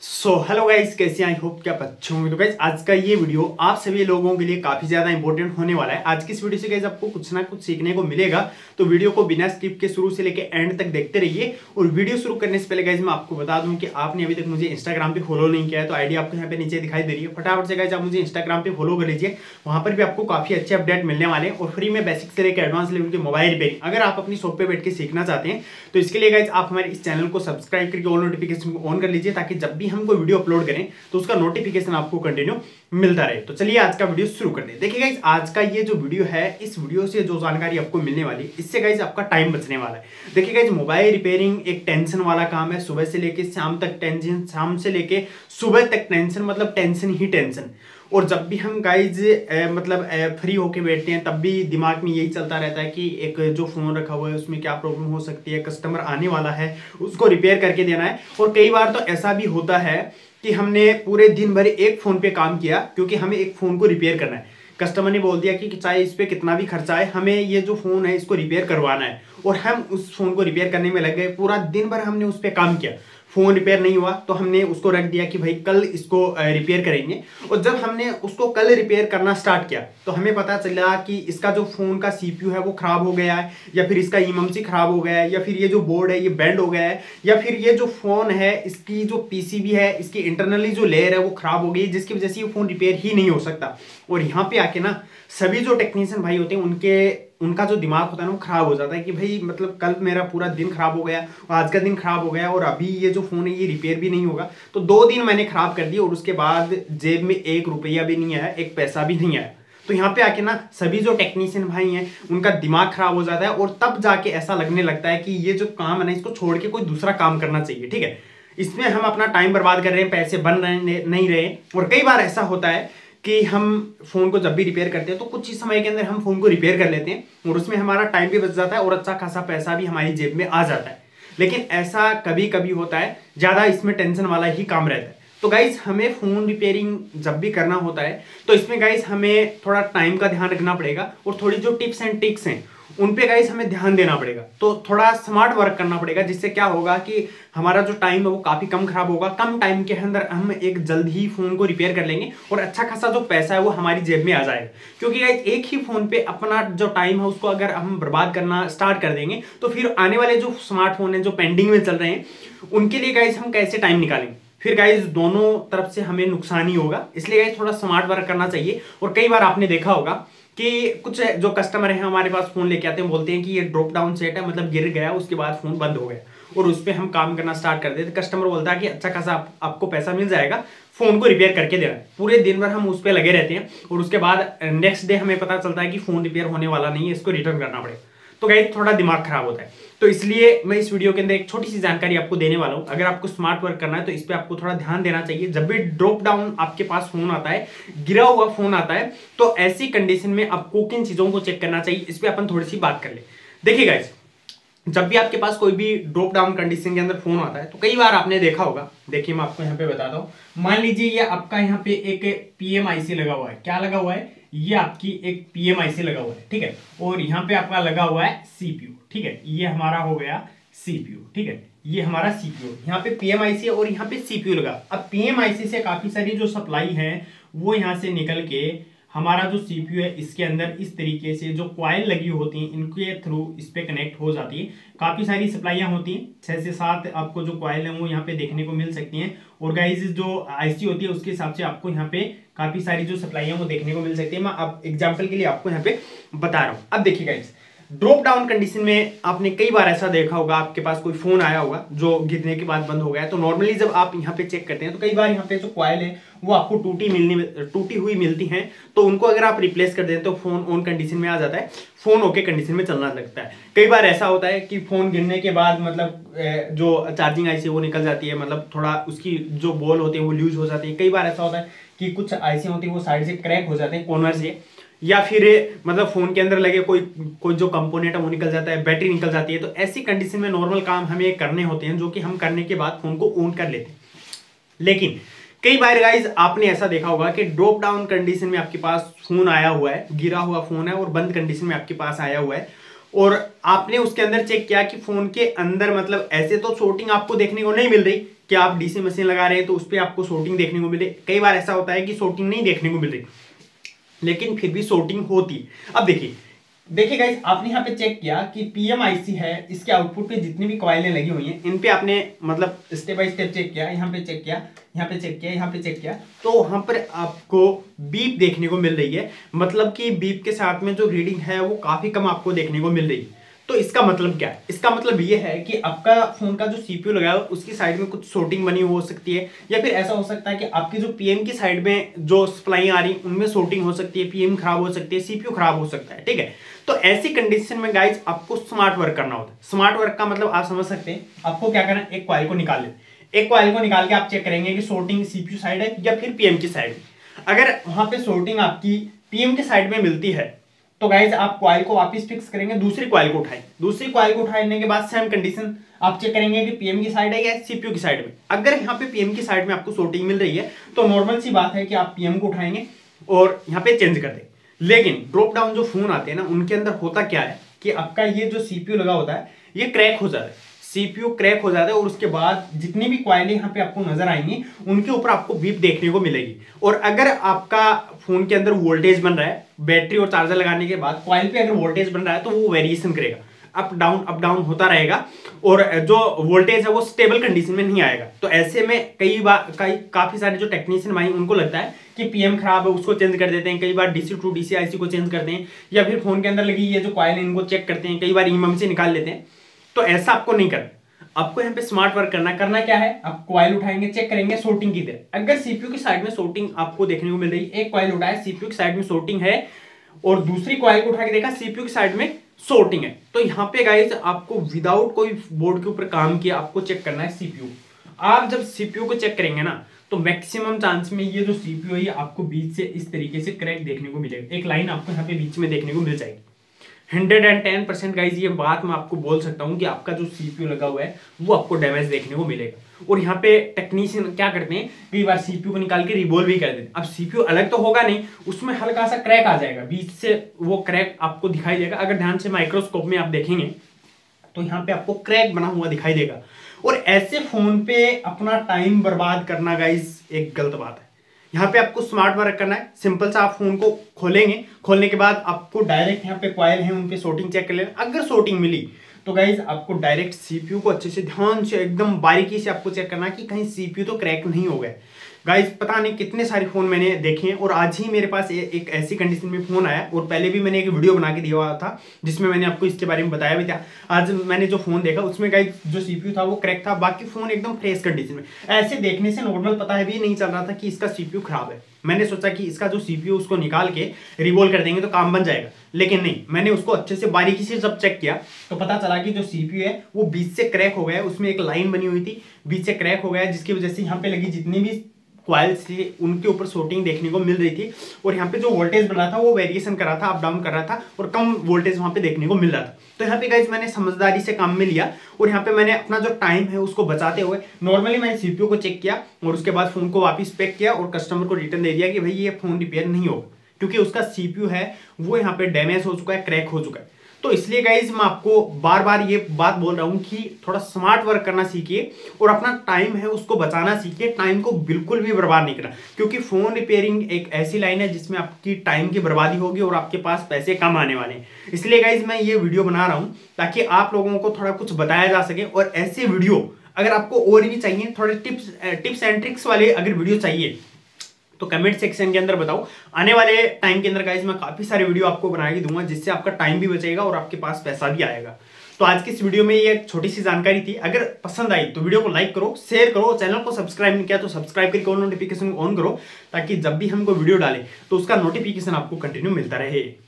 Hello guys, कैसे I hope कि आप अच्छे होंगे। तो गाइस आज का ये वीडियो आप सभी लोगों के लिए काफी ज्यादा इंपॉर्टेंट होने वाला है। आज की इस वीडियो से गाइस आपको कुछ ना कुछ सीखने को मिलेगा, तो वीडियो को बिना स्किप के शुरू से लेके एंड तक देखते रहिए। और वीडियो शुरू करने से पहले गाइस मैं आपको बता दूं कि आपने अभी तक मुझे इंस्टाग्राम पे फॉलो नहीं किया है, तो आईडी आपको यहाँ पे नीचे दिखाई दे रही है। फटाफट से गाइस आप मुझे इंस्टाग्राम पे फॉलो कर लीजिए, वहां पर भी आपको काफी अच्छे अपडेट मिलने वाले हैं और फ्री में बेसिक से लेकर एडवांस लेवल के मोबाइल रिपेयरिंग अगर आप अपनी शॉप पे बैठ के सीखना चाहते हैं तो इसके लिए गाइस आप हमारे इस चैनल को सब्सक्राइब करके ऑल नोटिफिकेशन को ऑन कर लीजिए, ताकि जब भी हम कोई वीडियो अपलोड करें तो उसका नोटिफिकेशन आपको कंटिन्यू मिलता रहे। तो चलिए आज का वीडियो शुरू करते हैं। देखिए गाइस आज का ये जो वीडियो है, इस वीडियो से जो जानकारी आपको मिलने वाली है, इससे गाइस आपका टाइम बचने वाला है। देखिए गाइस मोबाइल रिपेयरिंग एक टेंशन वाला काम है। सुबह से लेके शाम तक टेंशन, शाम से लेके सुबह तक टेंशन, मतलब टेंशन ही टेंशन। और जब भी हम गाइज फ्री होके बैठते हैं तब भी दिमाग में यही चलता रहता है कि एक जो फोन रखा हुआ है उसमें क्या प्रॉब्लम हो सकती है, कस्टमर आने वाला है उसको रिपेयर करके देना है। और कई बार तो ऐसा भी होता है कि हमने पूरे दिन भर एक फोन पे काम किया, क्योंकि हमें एक फोन को रिपेयर करना है। कस्टमर ने बोल दिया कि चाहे इस पे कितना भी खर्चा है, हमें ये जो फोन है इसको रिपेयर करवाना है, और हम उस फोन को रिपेयर करने में लग गए। पूरा दिन भर हमने उस पर काम किया, फोन रिपेयर नहीं हुआ तो हमने उसको रख दिया कि भाई कल इसको रिपेयर करेंगे। और जब हमने उसको कल रिपेयर करना स्टार्ट किया तो हमें पता चला कि इसका जो फोन का सीपीयू है वो खराब हो गया है, या फिर इसका इममसी खराब हो गया है, या फिर ये जो बोर्ड है ये बेंड हो गया है, या फिर ये जो फोन है इसकी जो पीसीबी है इसकी इंटरनली जो लेयर है वो खराब हो गई, जिसकी वजह से ये फोन रिपेयर ही नहीं हो सकता। और यहाँ पे आके ना सभी जो टेक्नीशियन भाई होते हैं उनका जो दिमाग होता है ना वो खराब हो जाता है कि भाई मतलब कल मेरा पूरा दिन खराब हो गया और आज का दिन खराब हो गया और अभी ये जो फोन है ये रिपेयर भी नहीं होगा, तो 2 दिन मैंने खराब कर दिए और उसके बाद जेब में 1 रुपया भी नहीं आया, 1 पैसा भी नहीं आया। तो यहाँ पे आके ना सभी जो टेक्नीशियन भाई हैं उनका दिमाग खराब हो जाता है, और तब जाके ऐसा लगने लगता है कि ये जो काम है ना इसको छोड़ के कोई दूसरा काम करना चाहिए। ठीक है, इसमें हम अपना टाइम बर्बाद कर रहे हैं, पैसे बन रहे नहीं रहे। और कई बार ऐसा होता है कि हम फोन को जब भी रिपेयर करते हैं तो कुछ ही समय के अंदर हम फोन को रिपेयर कर लेते हैं और उसमें हमारा टाइम भी बच जाता है और अच्छा खासा पैसा भी हमारी जेब में आ जाता है। लेकिन ऐसा कभी कभी होता है, ज्यादा इसमें टेंशन वाला ही काम रहता है। तो गाइज हमें फोन रिपेयरिंग जब भी करना होता है तो इसमें गाइज हमें थोड़ा टाइम का ध्यान रखना पड़ेगा, और थोड़ी जो टिप्स एंड ट्रिक्स हैं उन पे गाइस हमें ध्यान देना पड़ेगा। तो थोड़ा स्मार्ट वर्क करना पड़ेगा, जिससे क्या होगा कि हमारा जो टाइम है वो काफी कम खराब होगा। कम टाइम के अंदर हम एक जल्द ही फोन को रिपेयर कर लेंगे और अच्छा खासा जो पैसा है वो हमारी जेब में आ जाएगा। क्योंकि गाइस एक ही फोन पे अपना जो टाइम है उसको अगर हम बर्बाद करना स्टार्ट कर देंगे तो फिर आने वाले जो स्मार्टफोन है जो पेंडिंग में चल रहे हैं उनके लिए गाइस हम कैसे टाइम निकालेंगे, फिर गाइस दोनों तरफ से हमें नुकसान ही होगा। इसलिए गाइस थोड़ा स्मार्ट वर्क करना चाहिए। और कई बार आपने देखा होगा कि कुछ जो कस्टमर है हमारे पास फोन लेके आते हैं, बोलते हैं कि ये ड्रॉप डाउन सेट है, मतलब गिर गया उसके बाद फोन बंद हो गया, और उस पर हम काम करना स्टार्ट कर देते। कस्टमर बोलता है कि अच्छा खासा आपको पैसा मिल जाएगा, फोन को रिपेयर करके देना है। पूरे दिन भर हम उस पर लगे रहते हैं और उसके बाद नेक्स्ट डे हमें पता चलता है कि फोन रिपेयर होने वाला नहीं है, इसको रिटर्न करना पड़ेगा। तो गाइस थोड़ा दिमाग खराब होता है। तो इसलिए मैं इस वीडियो के अंदर एक छोटी सी जानकारी आपको देने वाला हूं। अगर आपको स्मार्ट वर्क करना है तो इस पे आपको थोड़ा ध्यान देना चाहिए। जब भी ड्रॉप डाउन आपके पास फोन आता है, गिरा हुआ फोन आता है, तो ऐसी कंडीशन में आपको किन चीजों को चेक करना चाहिए इस पे अपन थोड़ी सी बात कर ले। देखिए गाइस, जब भी आपके पास कोई भी ड्रॉप डाउन कंडीशन के अंदर फोन आता है तो कई बार आपने देखा होगा, देखिए मैं आपको यहाँ पे बताता हूँ। मान लीजिए ये आपका यहाँ पे एक PMIC लगा हुआ है। क्या लगा हुआ है? ये आपकी एक PMIC लगा हुआ है, ठीक है। और यहाँ पे आपका लगा हुआ है CPU, ठीक है। ये हमारा हो गया CPU, ठीक है। ये हमारा CPU, यहाँ पे PMIC और यहाँ पे CPU लगा। अब PMIC से काफी सारी जो सप्लाई है वो यहाँ से निकल के हमारा जो CPU है इसके अंदर इस तरीके से जो कॉइल लगी होती हैं इनके थ्रू इस पे कनेक्ट हो जाती है। काफी सारी सप्लाइयां होती हैं, 6 से 7 आपको जो कॉइल है वो यहाँ पे देखने को मिल सकती हैं। और गाइस जो IC होती है उसके हिसाब से आपको यहाँ पे काफी सारी जो सप्लाइयां वो देखने को मिल सकती है। मैं अब एग्जाम्पल के लिए आपको यहाँ पे बता रहा हूँ। अब देखिए गाइस, ड्रॉप डाउन कंडीशन में आपने कई बार ऐसा देखा होगा, आपके पास कोई फोन आया होगा जो गिरने के बाद बंद हो गया है। तो नॉर्मली जब आप यहाँ पे चेक करते हैं तो कई बार यहाँ पे जो कॉइल है वो आपको टूटी हुई मिलती हैं, तो उनको अगर आप रिप्लेस कर दें तो फोन ऑन कंडीशन में आ जाता है, फोन ओके कंडीशन में चलना लगता है। कई बार ऐसा होता है कि फोन गिरने के बाद मतलब जो चार्जिंग IC वो निकल जाती है, मतलब थोड़ा उसकी जो बॉल होती है वो लूज हो जाती है। कई बार ऐसा होता है कि कुछ IC होती है वो साइड से क्रैक हो जाते हैं कॉर्नर से, या फिर मतलब फोन के अंदर लगे कोई जो कंपोनेंट है वो निकल जाता है, बैटरी निकल जाती है। तो ऐसी कंडीशन में नॉर्मल काम हमें करने होते हैं जो कि हम करने के बाद फोन को ऑन कर लेते हैं। लेकिन कई बार गाइज आपने ऐसा देखा होगा कि ड्रॉप डाउन कंडीशन में आपके पास फोन आया हुआ है, गिरा हुआ फोन है और बंद कंडीशन में आपके पास आया हुआ है, और आपने उसके अंदर चेक किया कि फोन के अंदर मतलब ऐसे तो शॉर्टिंग आपको देखने को नहीं मिल रही कि कि आप डीसी मशीन लगा रहे हैं तो उस पर आपको शॉर्टिंग देखने को मिले। कई बार ऐसा होता है कि शॉर्टिंग नहीं देखने को मिल रही, लेकिन फिर भी शॉर्टिंग होती। अब देखिए गाइस, आपने यहाँ पे चेक किया कि PMIC है, इसके आउटपुट पे जितनी भी कॉइलें लगी हुई हैं इन पे आपने मतलब स्टेप बाय स्टेप चेक किया, यहाँ पे चेक किया, यहाँ पे चेक किया, यहाँ पे चेक किया, तो वहां पर आपको बीप देखने को मिल रही है। मतलब कि बीप के साथ में जो रीडिंग है वो काफी कम आपको देखने को मिल रही है। तो इसका मतलब क्या है? इसका मतलब ये है कि आपका फोन का जो CPU लगा है उसकी साइड में कुछ शॉर्टिंग बनी हो सकती है, या फिर ऐसा हो सकता है कि आपकी जो PM की साइड में जो सप्लाई आ रही उनमें शॉर्टिंग हो सकती है, PM खराब हो सकती है, CPU खराब हो सकता है। ठीक है, तो ऐसी कंडीशन में गाइज आपको स्मार्ट वर्क करना होता है। स्मार्ट वर्क का मतलब आप समझ सकते हैं, आपको क्या करना है, एक कॉइल को निकाल लें। एक कॉइल को निकाल के आप चेक करेंगे कि शॉर्टिंग CPU साइड है या फिर PM की साइड में। अगर वहां पे शॉर्टिंग आपकी PM की साइड में मिलती है तो गाइज आप कॉइल को वापस फिक्स करेंगे, दूसरी कॉइल को उठाएं। दूसरी कॉइल को उठाने के बाद सेम कंडीशन आप चेक करेंगे कि PM की साइड है या CPU की साइड में। अगर यहाँ पे PM की साइड में आपको शॉर्टिंग मिल रही है तो नॉर्मल सी बात है कि आप PM को उठाएंगे और यहाँ पे चेंज कर देंगे। लेकिन ड्रॉप डाउन जो फोन आते हैं ना, उनके अंदर होता क्या है कि आपका ये जो CPU लगा होता है ये क्रैक हो जाता है, CPU क्रैक हो जाता है, और उसके बाद जितनी भी कॉइलें यहाँ पे आपको नजर आएंगी उनके ऊपर आपको बीप देखने को मिलेगी। और अगर आपका फोन के अंदर वोल्टेज बन रहा है, बैटरी और चार्जर लगाने के बाद कॉइल पे अगर वोल्टेज बन रहा है तो वो वेरिएशन करेगा, अप डाउन होता रहेगा, और जो वोल्टेज है वो स्टेबल कंडीशन में नहीं आएगा। तो ऐसे में काफी सारे जो टेक्नीशियन भाई उनको लगता है कि PM खराब है, उसको चेंज कर देते हैं। कई बार DC टू DC IC को चेंज करते हैं, या फिर फोन के अंदर लगी ये जो कॉइल है इनको चेक करते हैं, कई बार EMM से निकाल लेते हैं। तो ऐसा आपको नहीं करना, आपको यहाँ पे स्मार्ट वर्क करना क्या है, आप कॉइल उठाएंगे, चेक करेंगे शॉर्टिंग किधर। अगर CPU की साइड में शॉर्टिंग आपको देखने को मिल रही है, एक कॉइल उठाया CPU की साइड में शॉर्टिंग है, और दूसरी कॉइल को उठा के देखा CPU की साइड में शॉर्टिंग है, तो यहाँ पे गाइज आपको विदाउट कोई बोर्ड के ऊपर काम किया आपको चेक करना है CPU। आप जब CPU को चेक करेंगे ना तो मैक्सिमम चांस में ये जो CPU है ये आपको बीच से इस तरीके से क्रैक देखने को मिलेगा, एक लाइन आपको यहाँ पे बीच में देखने को मिल जाएगी। 110% गाइज ये बात मैं आपको बोल सकता हूँ कि आपका जो CPU लगा हुआ है वो आपको डैमेज देखने को मिलेगा। और यहाँ पे टेक्नीशियन क्या करते हैं, कई बार CPU को निकाल के रिवॉल्व भी कर देते हैं। अब CPU अलग तो होगा नहीं, उसमें हल्का सा क्रैक आ जाएगा, बीच से वो क्रैक आपको दिखाई देगा। अगर ध्यान से माइक्रोस्कोप में आप देखेंगे तो यहाँ पे आपको क्रैक बना हुआ दिखाई देगा। और ऐसे फोन पे अपना टाइम बर्बाद करना गाइज एक गलत बात है। यहाँ पे आपको स्मार्ट वर्क करना है। सिंपल सा आप फोन को खोलेंगे, खोलने के बाद आपको डायरेक्ट यहाँ पे कॉइल है उन पे शॉर्टिंग चेक कर लेना। अगर शॉर्टिंग मिली तो गाइज आपको डायरेक्ट CPU को अच्छे से ध्यान से एकदम बारीकी से आपको चेक करना कि कहीं CPU तो क्रैक नहीं हो गया। गाइज पता नहीं कितने सारे फोन मैंने देखे हैं, और आज ही मेरे पास एक ऐसी कंडीशन में फोन आया, और पहले भी मैंने एक वीडियो बना के दिया हुआ था जिसमें मैंने आपको इसके बारे में बताया भी था। आज मैंने जो फोन देखा उसमें गाइज जो CPU था वो क्रैक था, बाकी फोन एकदम फ्रेश कंडीशन में। ऐसे देखने से नॉर्मल पता है भी नहीं चल रहा था कि इसका CPU खराब है। मैंने सोचा कि इसका जो CPU उसको निकाल के रिवॉल्व कर देंगे तो काम बन जाएगा, लेकिन नहीं, मैंने उसको अच्छे से बारीकी से जब चेक किया तो पता चला कि जो CPU है वो बीच से क्रैक हो गया है। उसमें एक लाइन बनी हुई थी, बीच से क्रैक हो गया है, जिसकी वजह से यहाँ पे लगी जितनी भी कॉइल्स थी उनके ऊपर शॉर्टिंग देखने को मिल रही थी, और यहाँ पे जो वोल्टेज बन रहा था वो वेरिएशन कर रहा था, अप डाउन कर रहा था, और कम वोल्टेज वहाँ पे देखने को मिल रहा था। तो यहाँ पे गाइज मैंने समझदारी से काम में लिया, और यहाँ पे मैंने अपना जो टाइम है उसको बचाते हुए नॉर्मली मैंने CPU को चेक किया, और उसके बाद फोन को वापस पैक किया और कस्टमर को रिटर्न दे दिया कि भाई ये फोन रिपेयर नहीं होगा, क्योंकि उसका CPU है वो यहाँ पे डैमेज हो चुका है, क्रैक हो चुका है। तो इसलिए गाइज मैं आपको बार बार ये बात बोल रहा हूँ कि थोड़ा स्मार्ट वर्क करना सीखिए, और अपना टाइम है उसको बचाना सीखिए। टाइम को बिल्कुल भी बर्बाद नहीं करना, क्योंकि फोन रिपेयरिंग एक ऐसी लाइन है जिसमें आपकी टाइम की बर्बादी होगी और आपके पास पैसे कम आने वाले हैं। इसलिए गाइज मैं ये वीडियो बना रहा हूँ ताकि आप लोगों को थोड़ा कुछ बताया जा सके। और ऐसे वीडियो अगर आपको और भी चाहिए, थोड़े टिप्स एंड ट्रिक्स वाले अगर वीडियो चाहिए तो कमेंट सेक्शन के अंदर बताओ। आने वाले टाइम के अंदर गाइज मैं काफी सारे वीडियो आपको बना के दूंगा, जिससे आपका टाइम भी बचेगा और आपके पास पैसा भी आएगा। तो आज की इस वीडियो में ये एक छोटी सी जानकारी थी। अगर पसंद आई तो वीडियो को लाइक करो, शेयर करो, चैनल को सब्सक्राइब नहीं किया तो सब्सक्राइब करके ऑल नोटिफिकेशन ऑन करो, ताकि जब भी हम कोई वीडियो डालें तो उसका नोटिफिकेशन आपको कंटिन्यू मिलता रहे।